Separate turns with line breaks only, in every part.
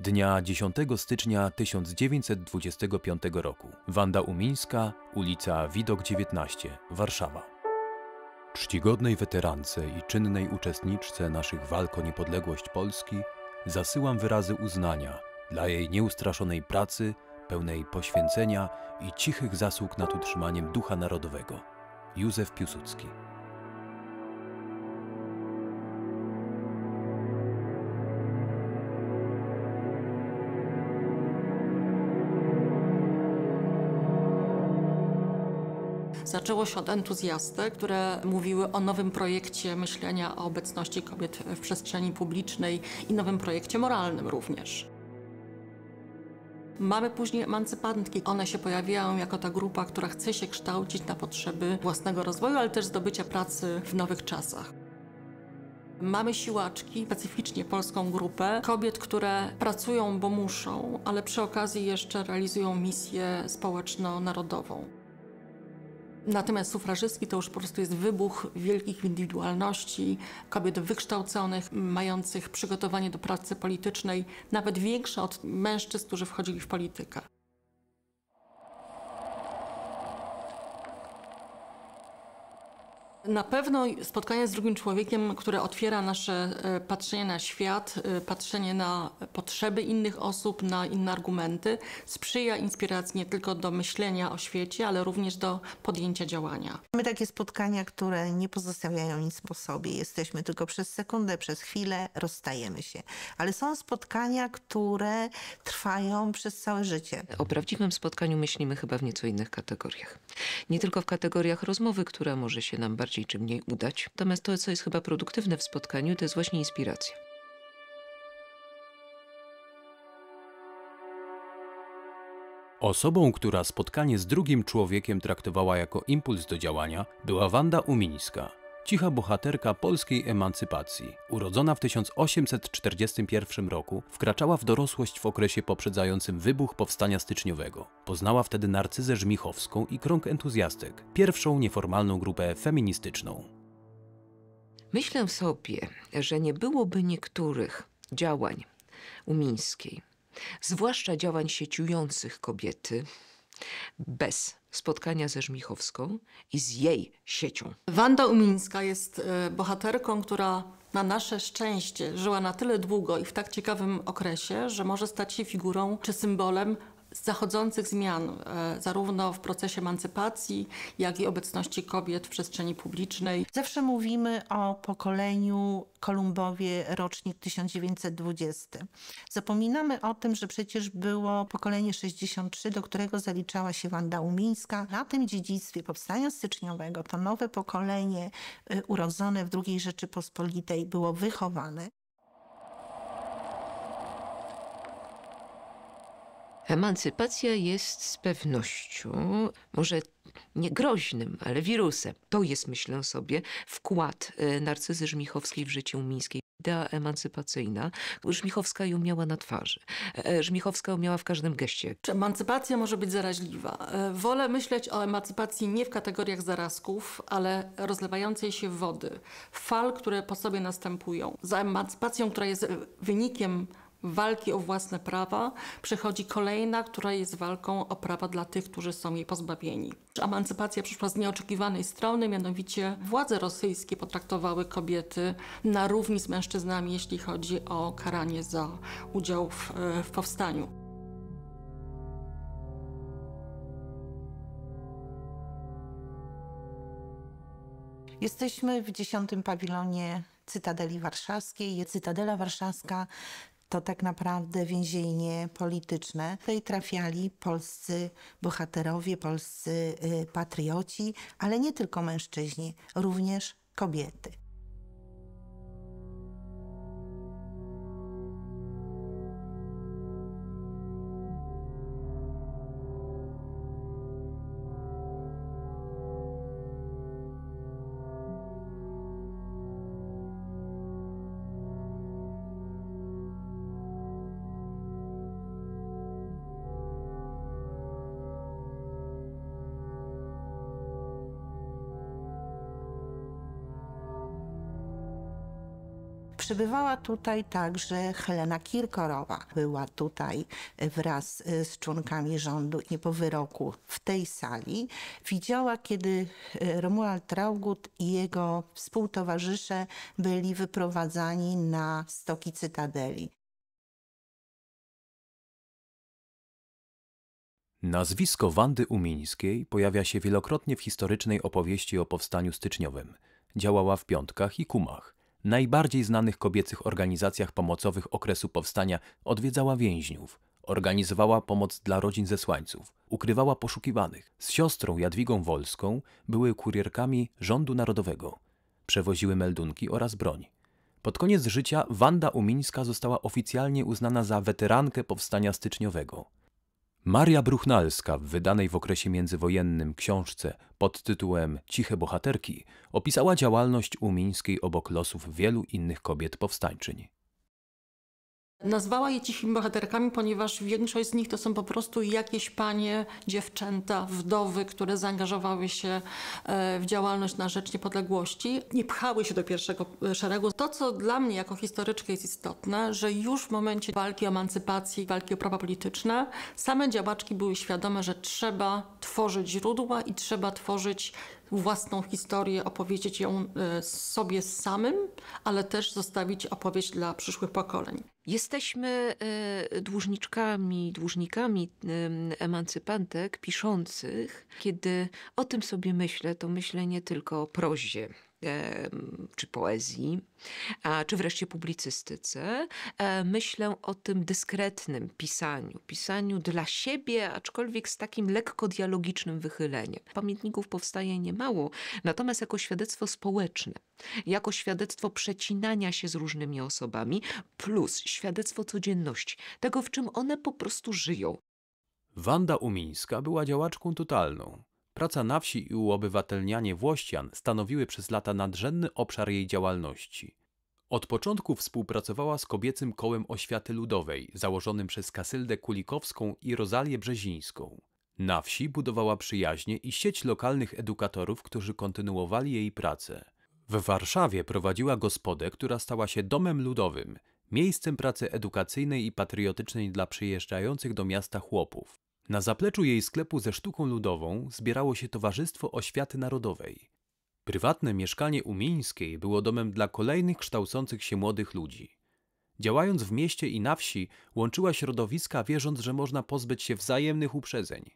Dnia 10 stycznia 1925 roku. Wanda Umińska, ulica Widok 19, Warszawa. Czcigodnej weterance i czynnej uczestniczce naszych walk o niepodległość Polski zasyłam wyrazy uznania dla jej nieustraszonej pracy, pełnej poświęcenia i cichych zasług nad utrzymaniem ducha narodowego. Józef Piłsudski.
Zaczęło się od entuzjastek, które mówiły o nowym projekcie myślenia o obecności kobiet w przestrzeni publicznej i nowym projekcie moralnym również. Mamy później emancypantki. One się pojawiają jako ta grupa, która chce się kształcić na potrzeby własnego rozwoju, ale też zdobycia pracy w nowych czasach. Mamy siłaczki, specyficznie polską grupę kobiet, które pracują, bo muszą, ale przy okazji jeszcze realizują misję społeczno-narodową. Natomiast sufrażystki to już po prostu jest wybuch wielkich indywidualności, kobiet wykształconych, mających przygotowanie do pracy politycznej, nawet większe od mężczyzn, którzy wchodzili w politykę. Na pewno spotkanie z drugim człowiekiem, które otwiera nasze patrzenie na świat, patrzenie na potrzeby innych osób, na inne argumenty, sprzyja inspiracji nie tylko do myślenia o świecie, ale również do podjęcia działania.
Mamy takie spotkania, które nie pozostawiają nic po sobie. Jesteśmy tylko przez sekundę, przez chwilę, rozstajemy się. Ale są spotkania, które trwają przez całe życie.
O prawdziwym spotkaniu myślimy chyba w nieco innych kategoriach. Nie tylko w kategoriach rozmowy, która może się nam bardziej czy mniej udać. Natomiast to, co jest chyba produktywne w spotkaniu, to jest właśnie inspiracja.
Osobą, która spotkanie z drugim człowiekiem traktowała jako impuls do działania, była Wanda Umińska, cicha bohaterka polskiej emancypacji. Urodzona w 1841 roku, wkraczała w dorosłość w okresie poprzedzającym wybuch Powstania Styczniowego. Poznała wtedy Narcyzę Żmichowską i krąg entuzjastek, pierwszą nieformalną grupę feministyczną.
Myślę sobie, że nie byłoby niektórych działań Umińskiej, zwłaszcza działań sieciujących kobiety, bez spotkania ze Żmichowską i z jej siecią.
Wanda Umińska jest bohaterką, która na nasze szczęście żyła na tyle długo i w tak ciekawym okresie, że może stać się figurą czy symbolem zachodzących zmian, zarówno w procesie emancypacji, jak i obecności kobiet w przestrzeni publicznej.
Zawsze mówimy o pokoleniu Kolumbowie, rocznik 1920. Zapominamy o tym, że przecież było pokolenie 63, do którego zaliczała się Wanda Umińska. Na tym dziedzictwie Powstania Styczniowego to nowe pokolenie urodzone w II Rzeczypospolitej było wychowane.
Emancypacja jest z pewnością, może nie groźnym, ale wirusem. To jest, myślę sobie, wkład Narcyzy Żmichowskiej w życie Umińskiej. Idea emancypacyjna. Żmichowska ją miała na twarzy. Żmichowska ją miała w każdym geście.
Czy emancypacja może być zaraźliwa? Wolę myśleć o emancypacji nie w kategoriach zarazków, ale rozlewającej się wody. Fal, które po sobie następują. Za emancypacją, która jest wynikiem walki o własne prawa, przychodzi kolejna, która jest walką o prawa dla tych, którzy są jej pozbawieni. Emancypacja przyszła z nieoczekiwanej strony, mianowicie władze rosyjskie potraktowały kobiety na równi z mężczyznami, jeśli chodzi o karanie za udział w powstaniu.
Jesteśmy w 10. pawilonie Cytadeli Warszawskiej. Cytadela Warszawska to tak naprawdę więzienie polityczne. Tutaj trafiali polscy bohaterowie, polscy patrioci, ale nie tylko mężczyźni, również kobiety. Przebywała tutaj także Helena Kirkorowa. Była tutaj wraz z członkami rządu i po wyroku w tej sali. Widziała, kiedy Romuald Traugott i jego współtowarzysze byli wyprowadzani na stoki Cytadeli.
Nazwisko Wandy Umińskiej pojawia się wielokrotnie w historycznej opowieści o powstaniu styczniowym. Działała w Piątkach i Kumach. Najbardziej znanych kobiecych organizacjach pomocowych okresu powstania odwiedzała więźniów, organizowała pomoc dla rodzin zesłańców, ukrywała poszukiwanych. Z siostrą Jadwigą Wolską były kurierkami Rządu Narodowego. Przewoziły meldunki oraz broń. Pod koniec życia Wanda Umińska została oficjalnie uznana za weterankę powstania styczniowego. Maria Bruchnalska w wydanej w okresie międzywojennym książce pod tytułem Ciche bohaterki opisała działalność Umińskiej obok losów wielu innych kobiet powstańczyń.
Nazwała je cichymi bohaterkami, ponieważ większość z nich to są po prostu jakieś panie, dziewczęta, wdowy, które zaangażowały się w działalność na rzecz niepodległości. Nie pchały się do pierwszego szeregu. To, co dla mnie jako historyczkę jest istotne, że już w momencie walki o emancypację, walki o prawa polityczne, same działaczki były świadome, że trzeba tworzyć źródła i trzeba tworzyć własną historię, opowiedzieć ją sobie samym, ale też zostawić opowieść dla przyszłych pokoleń.
Jesteśmy dłużnikami emancypantek piszących. Kiedy o tym sobie myślę, to myślę nie tylko o prozie czy poezji, czy wreszcie publicystyce. Myślę o tym dyskretnym pisaniu dla siebie, aczkolwiek z takim lekko dialogicznym wychyleniem. Pamiętników powstaje niemało, natomiast jako świadectwo społeczne, jako świadectwo przecinania się z różnymi osobami, plus świadectwo codzienności, tego, w czym one po prostu żyją.
Wanda Umińska była działaczką totalną. Praca na wsi i uobywatelnianie włościan stanowiły przez lata nadrzędny obszar jej działalności. Od początku współpracowała z Kobiecym Kołem Oświaty Ludowej, założonym przez Kasyldę Kulikowską i Rozalię Brzezińską. Na wsi budowała przyjaźnie i sieć lokalnych edukatorów, którzy kontynuowali jej pracę. W Warszawie prowadziła gospodę, która stała się domem ludowym, miejscem pracy edukacyjnej i patriotycznej dla przyjeżdżających do miasta chłopów. Na zapleczu jej sklepu ze sztuką ludową zbierało się Towarzystwo Oświaty Narodowej. Prywatne mieszkanie Umińskiej było domem dla kolejnych kształcących się młodych ludzi. Działając w mieście i na wsi, łączyła środowiska, wierząc, że można pozbyć się wzajemnych uprzedzeń.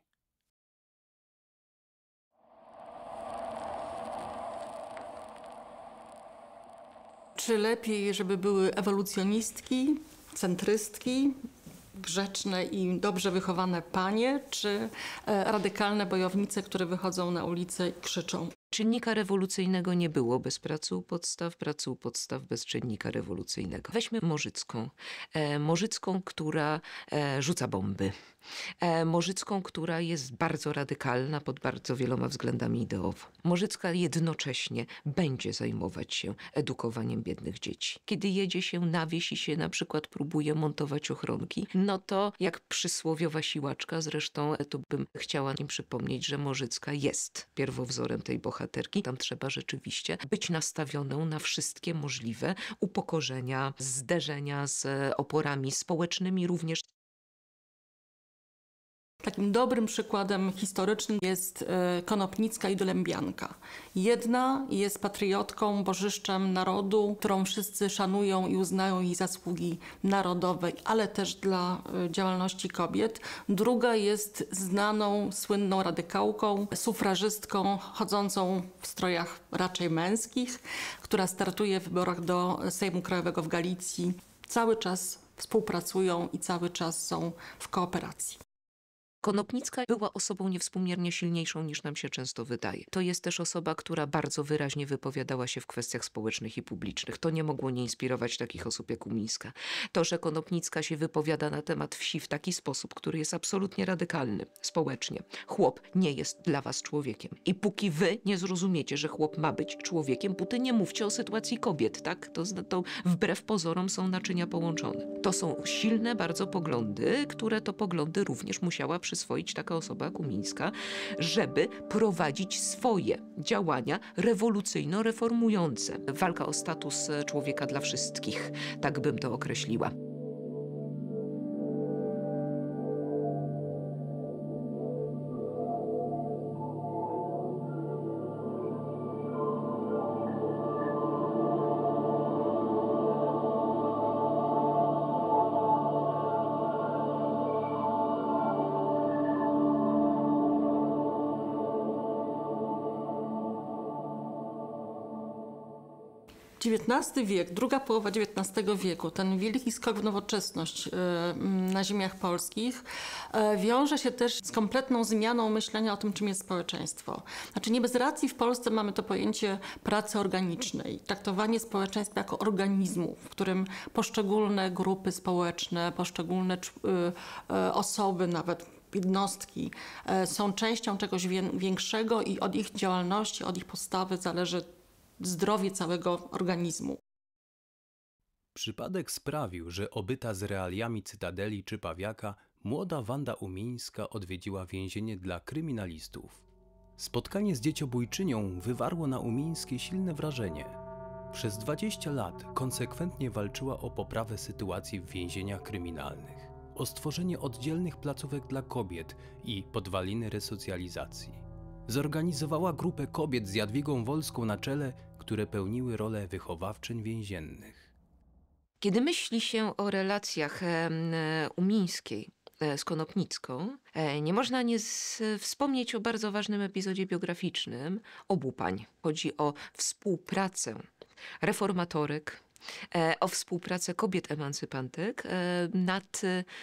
Czy lepiej, żeby były ewolucjonistki, centrystki, grzeczne i dobrze wychowane panie, czy radykalne bojownice, które wychodzą na ulicę i krzyczą?
Czynnika rewolucyjnego nie było bez pracy u podstaw bez czynnika rewolucyjnego. Weźmy Morzycką. Morzycką, która rzuca bomby. Morzycką, która jest bardzo radykalna pod bardzo wieloma względami ideowo. Morzycka jednocześnie będzie zajmować się edukowaniem biednych dzieci. Kiedy jedzie się na wieś i się na przykład próbuje montować ochronki, no to jak przysłowiowa siłaczka, zresztą tu bym chciała im przypomnieć, że Morzycka jest pierwowzorem tej bohaterki. Tam trzeba rzeczywiście być nastawioną na wszystkie możliwe upokorzenia, zderzenia z oporami społecznymi również.
Takim dobrym przykładem historycznym jest Konopnicka i Dylębianka. Jedna jest patriotką, bożyszczem narodu, którą wszyscy szanują i uznają jej zasługi narodowej, ale też dla działalności kobiet. Druga jest znaną, słynną radykałką, sufrażystką, chodzącą w strojach raczej męskich, która startuje w wyborach do Sejmu Krajowego w Galicji. Cały czas współpracują i cały czas są w kooperacji.
Konopnicka była osobą niewspółmiernie silniejszą niż nam się często wydaje. To jest też osoba, która bardzo wyraźnie wypowiadała się w kwestiach społecznych i publicznych. To nie mogło nie inspirować takich osób jak Umińska. To, że Konopnicka się wypowiada na temat wsi w taki sposób, który jest absolutnie radykalny społecznie. Chłop nie jest dla was człowiekiem. I póki wy nie zrozumiecie, że chłop ma być człowiekiem, póty nie mówcie o sytuacji kobiet, tak? To wbrew pozorom są naczynia połączone. To są silne bardzo poglądy, które to poglądy również musiała przyswoić taka osoba jak Umińska, żeby prowadzić swoje działania rewolucyjno-reformujące. Walka o status człowieka dla wszystkich, tak bym to określiła.
XIX wiek, druga połowa XIX wieku, ten wielki skok w nowoczesność na ziemiach polskich wiąże się też z kompletną zmianą myślenia o tym, czym jest społeczeństwo. Znaczy nie bez racji w Polsce mamy to pojęcie pracy organicznej, traktowanie społeczeństwa jako organizmu, w którym poszczególne grupy społeczne, poszczególne osoby, nawet jednostki są częścią czegoś większego i od ich działalności, od ich postawy zależy zdrowie całego organizmu.
Przypadek sprawił, że obyta z realiami Cytadeli czy Pawiaka, młoda Wanda Umińska odwiedziła więzienie dla kryminalistów. Spotkanie z dzieciobójczynią wywarło na Umińskiej silne wrażenie. Przez 20 lat konsekwentnie walczyła o poprawę sytuacji w więzieniach kryminalnych, o stworzenie oddzielnych placówek dla kobiet i podwaliny resocjalizacji. Zorganizowała grupę kobiet z Jadwigą Wolską na czele, które pełniły rolę wychowawczyń więziennych.
Kiedy myśli się o relacjach Umińskiej z Konopnicką, nie można nie wspomnieć o bardzo ważnym epizodzie biograficznym obu pań. Chodzi o współpracę reformatorek, o współpracę kobiet emancypantek nad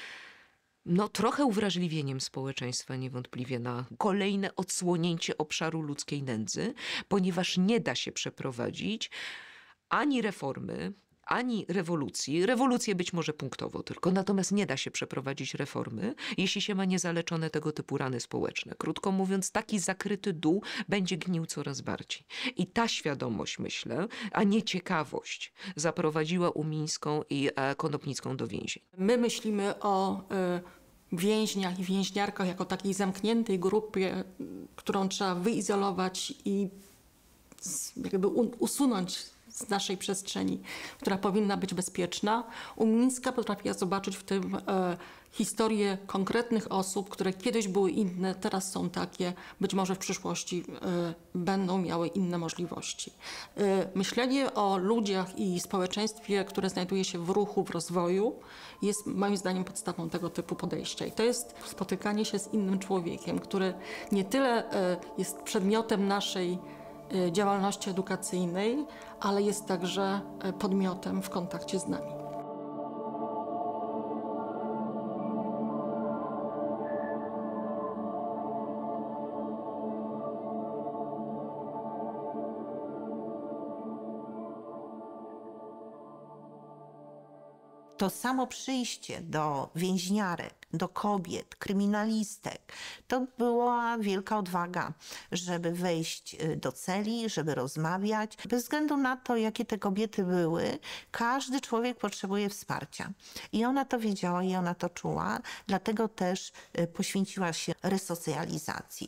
trochę uwrażliwieniem społeczeństwa niewątpliwie na kolejne odsłonięcie obszaru ludzkiej nędzy, ponieważ nie da się przeprowadzić ani reformy, ani rewolucji. Rewolucję być może punktowo tylko, natomiast nie da się przeprowadzić reformy, jeśli się ma niezaleczone tego typu rany społeczne. Krótko mówiąc, taki zakryty dół będzie gnił coraz bardziej. I ta świadomość, myślę, a nie ciekawość, zaprowadziła Umińską i Konopnicką do więzień.
My myślimy o więźniach i więźniarkach jako takiej zamkniętej grupie, którą trzeba wyizolować i jakby usunąć z naszej przestrzeni, która powinna być bezpieczna. Umińska potrafiła zobaczyć w tym historię konkretnych osób, które kiedyś były inne, teraz są takie, być może w przyszłości będą miały inne możliwości. Myślenie o ludziach i społeczeństwie, które znajduje się w ruchu, w rozwoju, jest moim zdaniem podstawą tego typu podejścia. I to jest spotykanie się z innym człowiekiem, który nie tyle jest przedmiotem naszej działalności edukacyjnej, ale jest także podmiotem w kontakcie z nami.
To samo przyjście do więźniarek, do kobiet, kryminalistek, to była wielka odwaga, żeby wejść do celi, żeby rozmawiać. Bez względu na to, jakie te kobiety były, każdy człowiek potrzebuje wsparcia. I ona to wiedziała i ona to czuła, dlatego też poświęciła się resocjalizacji.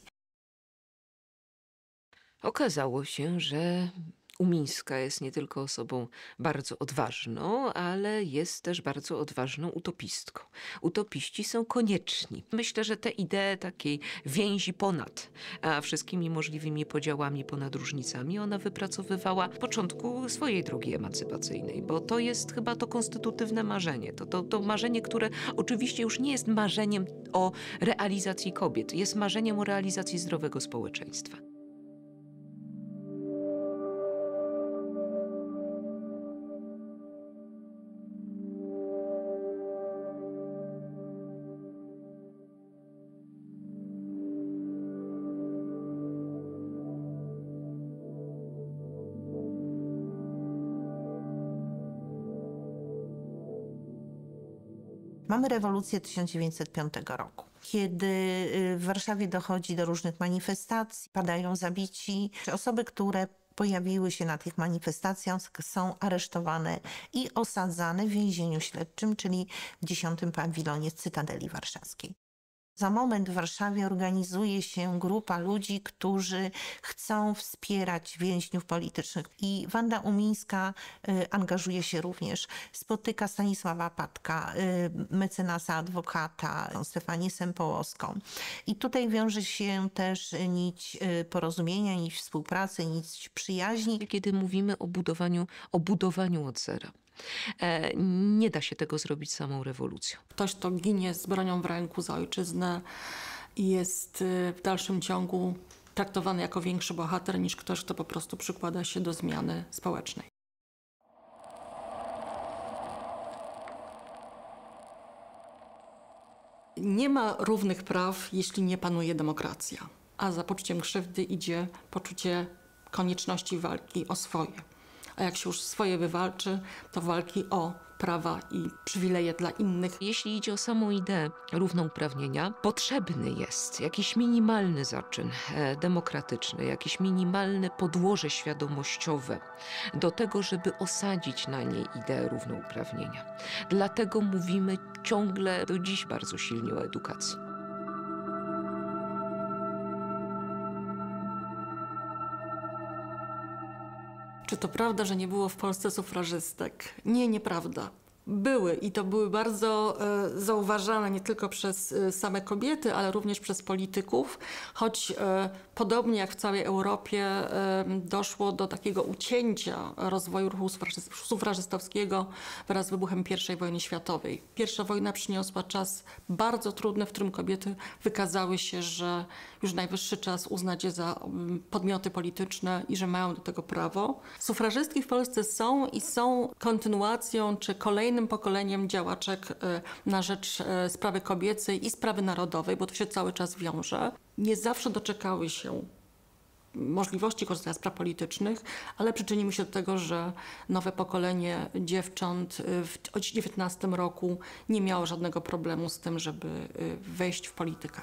Okazało się, że Umińska jest nie tylko osobą bardzo odważną, ale jest też bardzo odważną utopistką. Utopiści są konieczni. Myślę, że te idee takiej więzi ponad wszystkimi możliwymi podziałami, ponad różnicami, ona wypracowywała w początku swojej drogi emancypacyjnej, bo to jest chyba to konstytutywne marzenie. To marzenie, które oczywiście już nie jest marzeniem o realizacji kobiet, jest marzeniem o realizacji zdrowego społeczeństwa.
Mamy rewolucję 1905 roku, kiedy w Warszawie dochodzi do różnych manifestacji, padają zabici. Osoby, które pojawiły się na tych manifestacjach, są aresztowane i osadzane w więzieniu śledczym, czyli w 10. pawilonie Cytadeli Warszawskiej. Za moment w Warszawie organizuje się grupa ludzi, którzy chcą wspierać więźniów politycznych. I Wanda Umińska angażuje się również. Spotyka Stanisława Patka, mecenasa, adwokata, Stefanię Sempołowską. I tutaj wiąże się też nić porozumienia, nić współpracy, nić przyjaźni.
Kiedy mówimy o budowaniu od zera, nie da się tego zrobić samą rewolucją.
Ktoś, kto ginie z bronią w ręku za ojczyznę i jest w dalszym ciągu traktowany jako większy bohater niż ktoś, kto po prostu przykłada się do zmiany społecznej. Nie ma równych praw, jeśli nie panuje demokracja, a za poczuciem krzywdy idzie poczucie konieczności walki o swoje. A jak się już swoje wywalczy, to walki o prawa i przywileje dla innych.
Jeśli idzie o samą ideę równouprawnienia, potrzebny jest jakiś minimalny zaczyn demokratyczny, jakieś minimalne podłoże świadomościowe do tego, żeby osadzić na niej ideę równouprawnienia. Dlatego mówimy ciągle do dziś bardzo silnie o edukacji.
Czy to prawda, że nie było w Polsce sufrażystek? Nie, nieprawda. Były i to były bardzo zauważane nie tylko przez same kobiety, ale również przez polityków, choć podobnie jak w całej Europie doszło do takiego ucięcia rozwoju ruchu sufrażystowskiego wraz z wybuchem I wojny światowej. Pierwsza wojna przyniosła czas bardzo trudny, w którym kobiety wykazały się, że już najwyższy czas uznać je za podmioty polityczne i że mają do tego prawo. Sufrażystki w Polsce są i są kontynuacją czy kolejnym pokoleniem działaczek na rzecz sprawy kobiecej i sprawy narodowej, bo to się cały czas wiąże. Nie zawsze doczekały się możliwości korzystania z praw politycznych, ale przyczynimy się do tego, że nowe pokolenie dziewcząt w 19 roku nie miało żadnego problemu z tym, żeby wejść w politykę.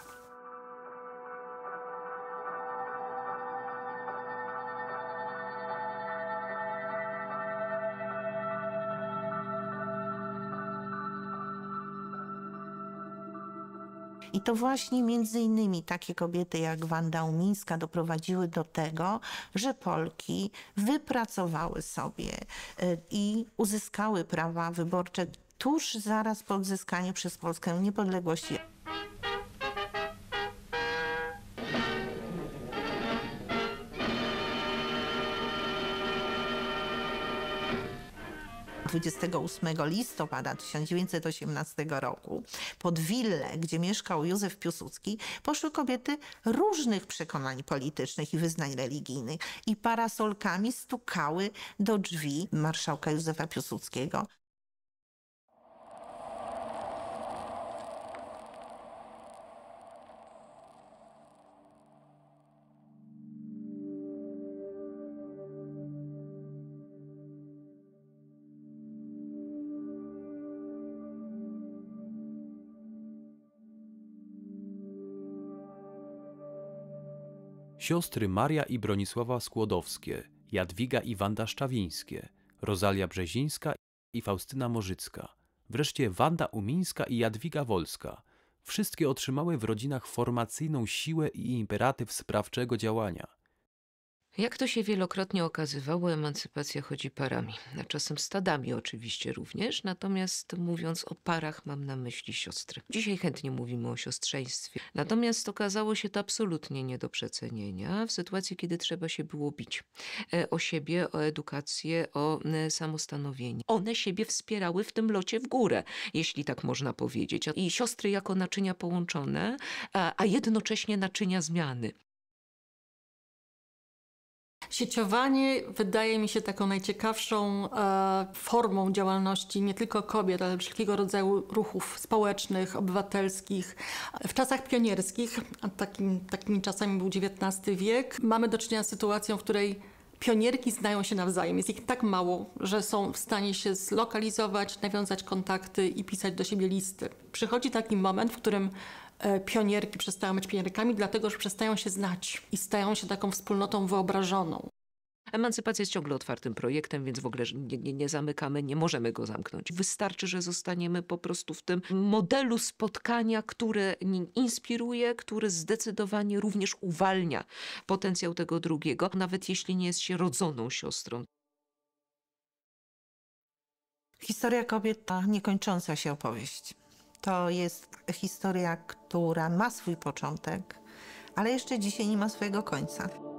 I to właśnie między innymi takie kobiety jak Wanda Umińska doprowadziły do tego, że Polki wypracowały sobie i uzyskały prawa wyborcze tuż zaraz po odzyskaniu przez Polskę niepodległości. Dnia 28 listopada 1918 roku pod willę, gdzie mieszkał Józef Piłsudski, poszły kobiety różnych przekonań politycznych i wyznań religijnych i parasolkami stukały do drzwi marszałka Józefa Piłsudskiego.
Siostry Maria i Bronisława Skłodowskie, Jadwiga i Wanda Szczawińskie, Rozalia Brzezińska i Faustyna Morzycka, wreszcie Wanda Umińska i Jadwiga Wolska. Wszystkie otrzymały w rodzinach formacyjną siłę i imperatyw sprawczego działania.
Jak to się wielokrotnie okazywało, emancypacja chodzi parami, a czasem stadami oczywiście również, natomiast mówiąc o parach mam na myśli siostry. Dzisiaj chętnie mówimy o siostrzeństwie, natomiast okazało się to absolutnie nie do przecenienia w sytuacji, kiedy trzeba się było bić o siebie, o edukację, o samostanowienie. One siebie wspierały w tym locie w górę, jeśli tak można powiedzieć. I siostry jako naczynia połączone, a jednocześnie naczynia zmiany.
Sieciowanie wydaje mi się taką najciekawszą formą działalności nie tylko kobiet, ale wszelkiego rodzaju ruchów społecznych, obywatelskich. W czasach pionierskich, a takimi czasami był XIX wiek, mamy do czynienia z sytuacją, w której pionierki znają się nawzajem. Jest ich tak mało, że są w stanie się zlokalizować, nawiązać kontakty i pisać do siebie listy. Przychodzi taki moment, w którym pionierki przestają być pionierkami, dlatego że przestają się znać i stają się taką wspólnotą wyobrażoną.
Emancypacja jest ciągle otwartym projektem, więc w ogóle nie zamykamy, nie możemy go zamknąć. Wystarczy, że zostaniemy po prostu w tym modelu spotkania, które inspiruje, który zdecydowanie również uwalnia potencjał tego drugiego, nawet jeśli nie jest się rodzoną siostrą.
Historia kobiet to niekończąca się opowieść. To jest historia, która ma swój początek, ale jeszcze dzisiaj nie ma swojego końca.